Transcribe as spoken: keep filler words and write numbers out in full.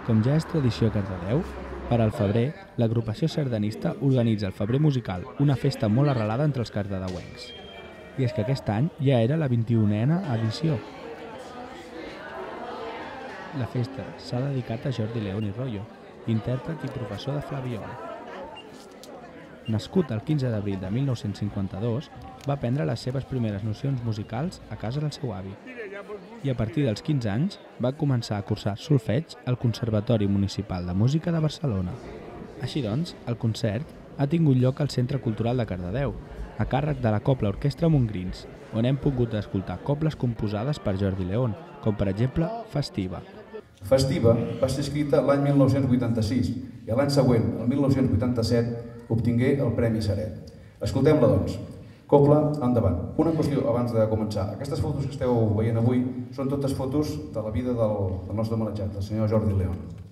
Com ja és tradició a Cardedeu, per al febrer, l'agrupació sardanista organitza el Febrer Musical, una festa molt arrelada entre els cardedeuencs. I és que aquest any ja era la vint-i-unena edició. La festa s'ha dedicat a Jordi León i Royo, intèrpret i professor de flabiol. Nascut el quinze d'abril de mil nou-cents cinquanta-dos, va aprendre les seves primeres nocions musicals a casa del seu avi i a partir dels quinze anys va començar a cursar solfeig al Conservatori Municipal de Música de Barcelona. Així doncs, el concert ha tingut lloc al Centre Cultural de Cardedeu, a càrrec de la Cobla Orquestra Montgrins, on hem pogut escoltar cobles composades per Jordi León, com per exemple Festiva. Festiva va ser escrita l'any mil nou-cents vuitanta-sis i l'any següent, el mil nou-cents vuitanta-set, obtingué el Premi Saret. Escoltem-la, doncs. Cobla, endavant. Una qüestió abans de començar. Aquestes fotos que esteu veient avui són totes fotos de la vida del, del nostre homenatjat, el senyor Jordi León.